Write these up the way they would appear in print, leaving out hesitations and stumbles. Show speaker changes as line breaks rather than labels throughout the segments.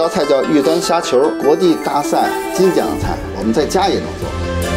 道菜叫玉簪虾球，国际大赛金奖的菜，我们在家也能做。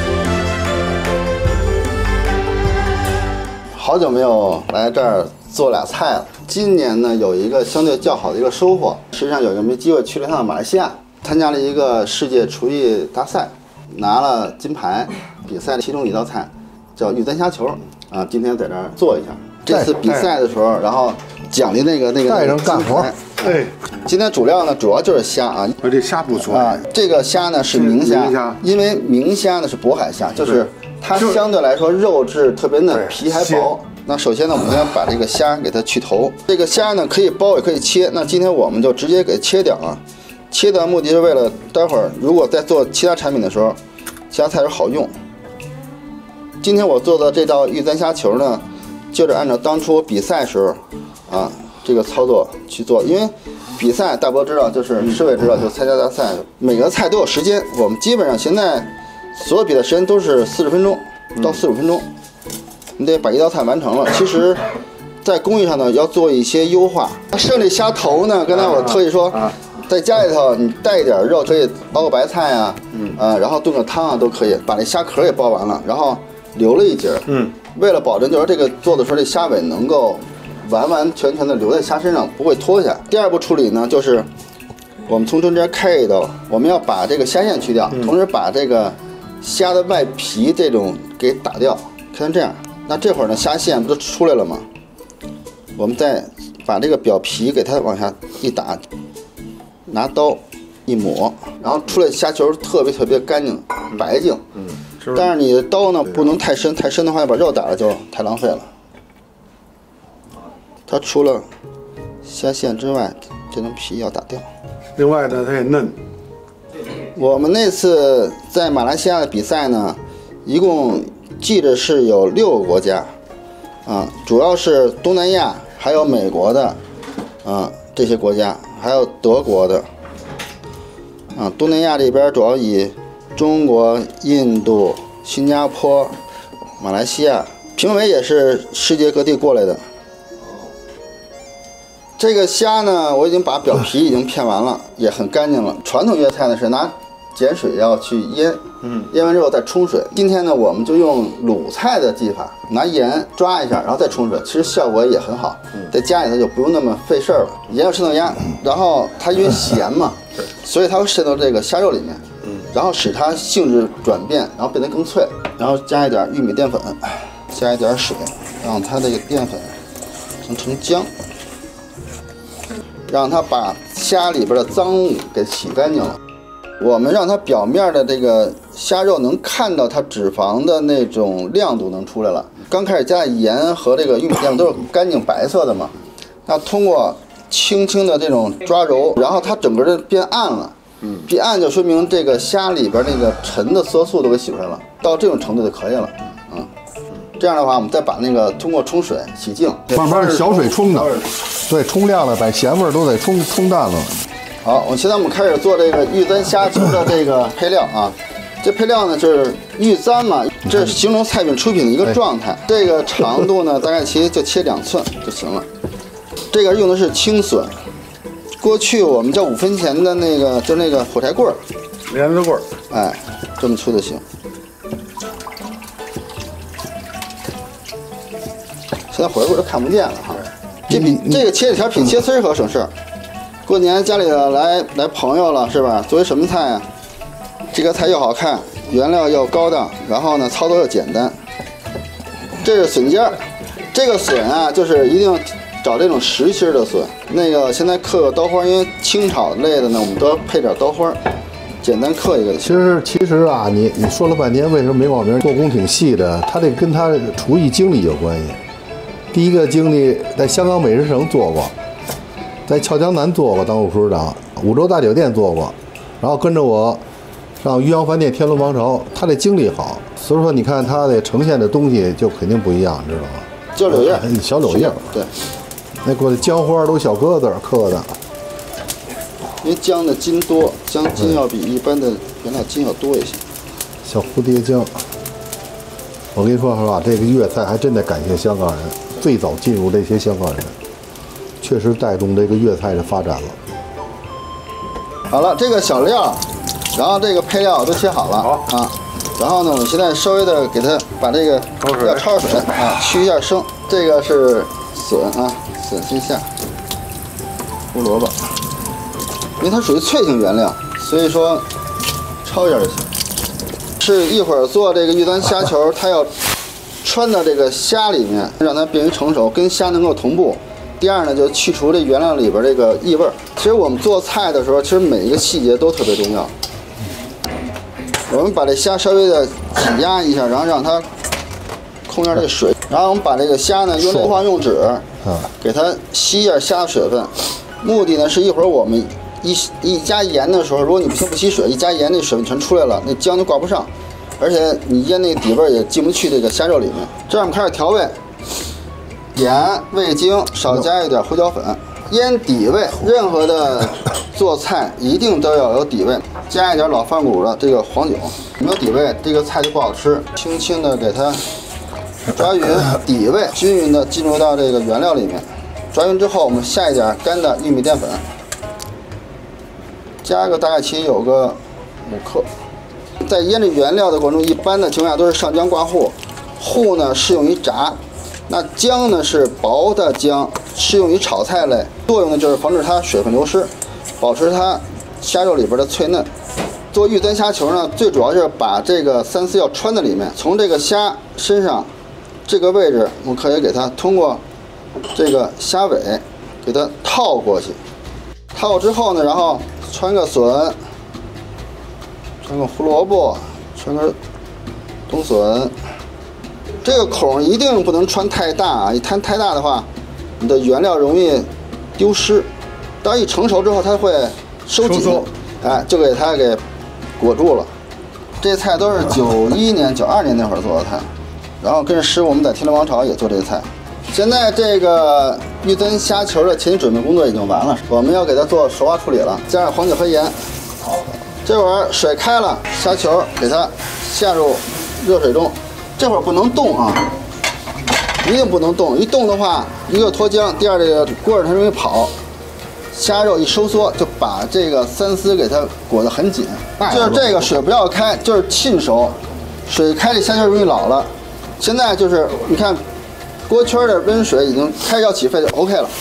好久没有来这儿做俩菜了。今年呢，有一个相对较好的一个收获。实际上有一个没机会去了一趟马来西亚，参加了一个世界厨艺大赛，拿了金牌。比赛的其中一道菜叫玉簪虾球啊，今天在这儿做一下。这次比赛的时候，然后奖励那个
带上干活。
对，今天主料呢主要就是虾啊。
这虾不错
啊，这个虾呢是明虾，因为明虾呢是渤海虾，就是它相对来说肉质特别嫩，皮还薄。那首先呢，我们先把这个虾给它去头。这个虾呢可以剥也可以切，那今天我们就直接给切掉啊。切的目的是为了待会儿如果在做其他产品的时候，其他菜是好用。今天我做的这道玉簪虾球呢，就是按照当初比赛时候啊这个操作去做，因为比赛大伯知道，就是市委知道，就参加大赛，每个菜都有时间。我们基本上现在所有比赛时间都是40分钟到45分钟，你得把一道菜完成了。其实，在工艺上呢要做一些优化。剩这虾头呢，刚才我特意说，在家里头你带一点肉，可以熬个白菜啊，然后炖个汤啊都可以，把这虾壳也剥完了，然后留了一截，为了保证就是这个做的时候这虾尾能够完完全全的留在虾身上，不会脱下。第二步处理呢，就是我们从中间开一刀，我们要把这个虾线去掉，同时把这个虾的外皮这种给打掉，看成这样。那这会儿呢，虾线不都出来了吗？我们再把这个表皮给它往下一打，拿刀一抹，然后出来虾球特别干净白净。但是你的刀呢不能太深，太深的话把肉打了就太浪费了。它除了虾线之外，这层皮要打掉。
另外呢，它也嫩。
我们那次在马来西亚的比赛呢，一共记着是有6个国家，主要是东南亚，还有美国的，这些国家，还有德国的，东南亚这边主要以中国、印度、新加坡、马来西亚，评委也是世界各地过来的。这个虾呢，我已经把表皮已经片完了，也很干净了。传统粤菜呢是拿碱水要去腌，腌完之后再冲水。今天呢，我们就用鲁菜的技法，拿盐抓一下，然后再冲水，其实效果也很好。在家里头就不用那么费事儿了。盐要渗透压，然后它因为咸嘛，所以它会渗透这个虾肉里面，然后使它性质转变，然后变得更脆。然后加一点玉米淀粉，加一点水，让它这个淀粉成浆。让它把虾里边的脏物给洗干净了。我们让它表面的这个虾肉能看到它脂肪的那种亮度能出来了。刚开始加盐和这个玉米淀粉都是干净白色的嘛，那通过轻轻的这种抓揉，然后它整个就变暗了。变暗就说明这个虾里边那个沉的色素都给洗出来了，到这种程度就可以了。这样的话，我们再把那个通过冲水洗净，
慢慢是小水冲的，对，冲亮了，把咸味儿都得冲淡了。
好，现在我们开始做这个玉簪虾球的这个配料啊。这配料呢就是玉簪嘛，这是形容菜品出品的一个状态。这个长度呢，大概其实就切2寸就行了。这个用的是青笋，过去我们叫5分钱的那个，就那个火柴棍儿，
莲子棍儿，
哎，这么粗就行。现在火柴棍都看不见了哈，这个切几条比切丝可省事儿。过年家里来朋友了是吧？作为什么菜啊？这个菜又好看，原料又高档，然后呢操作又简单。这是笋尖儿，这个笋啊，就是一定找这种实心的笋。那个现在刻个刀花，因为清炒类的呢，我们都要配点刀花，简单刻一个。
其实啊，你说了半天，为什么梅广明做工挺细的？他这跟他厨艺经历有关系。第一个经历在香港美食城做过，在俏江南做过当副处长，五洲大酒店做过，然后跟着我上余杭饭店天伦王朝，他这经历好，所以说你看他的呈现的东西就肯定不一样，知道吗？
就柳叶，
小柳叶，
对，
那过的姜花都小疙瘩刻的，
因为姜的筋多，姜筋要比一般的原料筋要多一些。
小蝴蝶姜，我跟你说实话，这个粤菜还真得感谢香港人，最早进入这些香港人，确实带动这个粤菜的发展了。
好了，这个小料，然后这个配料都切好了啊。然后呢，我现在稍微的给它把这个要焯水啊，去一下生。这个是笋啊，笋先下，胡萝卜，因为它属于脆性原料，所以说焯一下就行。是一会儿做这个玉簪虾球，它要穿到这个虾里面，让它便于成熟，跟虾能够同步。第二呢，就去除这原料里边这个异味。其实我们做菜的时候，其实每一个细节都特别重要。我们把这虾稍微的挤压一下，然后让它控一下这个水，然后我们把这个虾呢用硫化用纸，给它吸一下虾的水分。目的呢是一会儿我们一加盐的时候，如果你不吸水，一加盐那水分全出来了，那姜就挂不上，而且你腌那个底味也进不去这个虾肉里面。这样我们开始调味。盐、味精，少加一点胡椒粉，腌底味。任何的做菜一定都要有底味，加一点老饭骨的这个黄酒。没有底味，这个菜就不好吃。轻轻的给它抓匀，底味均匀的进入到这个原料里面。抓匀之后，我们下一点干的玉米淀粉，加个大概其有个5克。在腌制原料的过程中，一般的情况下都是上浆挂糊，糊呢适用于炸。那姜呢是薄的姜，适用于炒菜类，作用呢就是防止它水分流失，保持它虾肉里边的脆嫩。做玉簪虾球呢，最主要是把这个三丝要穿在里面，从这个虾身上这个位置，我们可以给它通过这个虾尾给它套过去。套之后呢，然后穿个笋，穿个胡萝卜，穿个冬笋。这个孔一定不能穿太大啊！一穿太大的话，你的原料容易丢失。当一成熟之后，它会收紧，哎，就给它给裹住了。这菜都是91年、92年那会儿做的菜，然后跟着师傅我们在天伦王朝也做这个菜。现在这个玉簪虾球的前期准备工作已经完了，我们要给它做熟化处理了，加上黄酒和盐。这会儿水开了，虾球给它下入热水中。这会儿不能动啊，一定不能动。一动的话，一个脱浆，第二这个锅儿它容易跑，虾肉一收缩就把这个三丝给它裹得很紧。就是这个水不要开，就是浸熟，水开这虾球容易老了。现在就是你看，锅圈的温水已经开始要起沸，就 OK 了。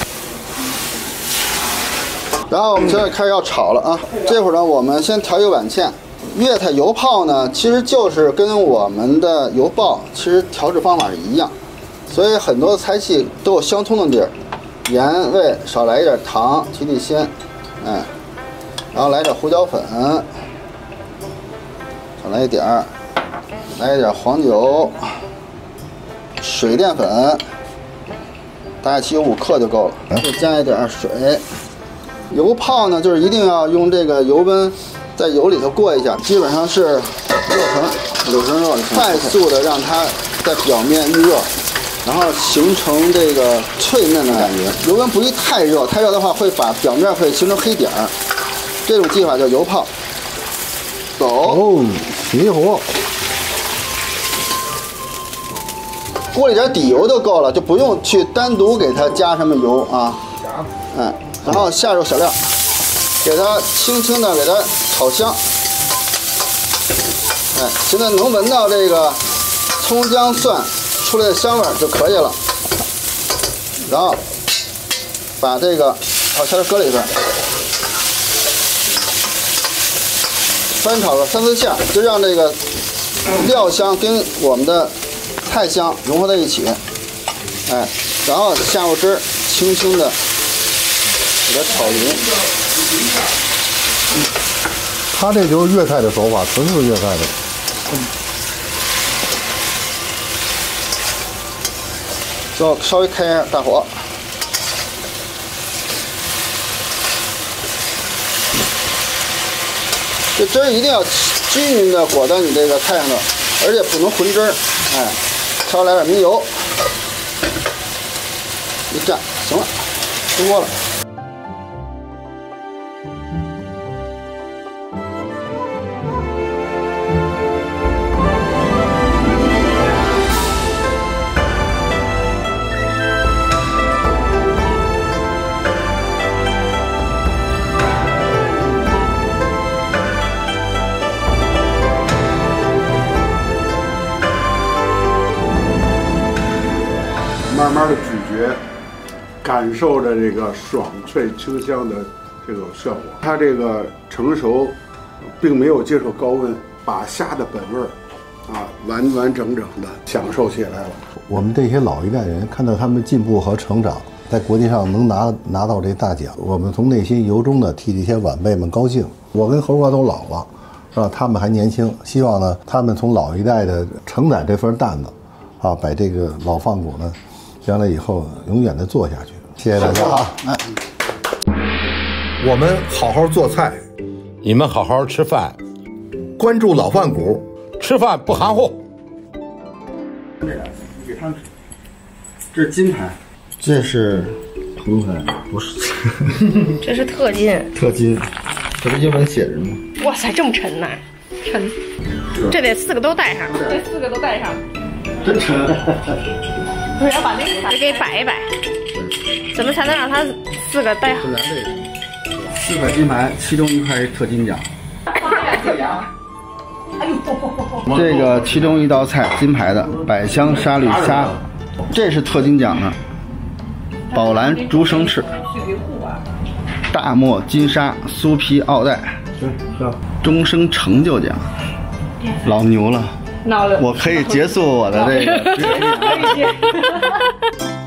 然后我们现在开始要炒了啊，这会儿呢，我们先调一个碗芡。粤菜油泡呢，其实就是跟我们的油爆其实调制方法是一样，所以很多菜系都有相通的地儿。盐味少来一点，糖提提鲜，哎，然后来点胡椒粉，少来一点儿，来一点黄酒，水淀粉，大概其有5克就够了，再加一点水。油泡呢，就是一定要用这个油温。在油里头过一下，基本上是6成热，快速的让它在表面预热，然后形成这个脆嫩的感觉。油温不宜太热，太热的话会把表面会形成黑点儿。这种技法叫油泡。走，
哦，起火。
锅里点底油就够了，就不用去单独给它加什么油啊。嗯，然后下入小料。给它轻轻的给它炒香，哎，现在能闻到这个葱姜蒜出来的香味就可以了。然后把这个炒虾搁里边，翻炒个3、4下，就让这个料香跟我们的菜香融合在一起。哎，然后下入汁，轻轻的给它炒匀。
他这就是粤菜的手法，纯是粤菜的。
就稍微开一下大火，这汁儿一定要均匀的裹到你这个菜上头，而且不能混汁儿。哎，稍微来点明油，一蘸，行了，出锅了。
感受着这个爽脆清香的这个效果。它这个成熟，并没有接受高温，把虾的本味儿完完整整的享受起来了。
我们这些老一代人看到他们进步和成长，在国际上能拿到这大奖，我们从内心由衷的替这些晚辈们高兴。我跟猴哥都老了，是吧？他们还年轻，希望呢，他们从老一代的承载这份担子，把这个老饭馆呢，将来以后永远的做下去。谢谢大家啊！我们好好做菜，
你们好好吃饭，
关注老饭馆，
吃饭不含糊。
给他们吃，这是金牌，这是铜牌，不是，
这是特金。
特金，这不英文写着吗？
哇塞，这么沉呐！沉，这得4个都带上，这4个都带上，
真沉。
不是要把那个给摆一摆，怎么才能让它4个带好？
咱这4块金牌，其中1块是特金奖。这个其中一道菜金牌的百香沙律虾，这是特金奖的宝蓝竹生翅，大漠金沙酥皮奥黛，终生成就奖，老牛了，我可以结束我的这个。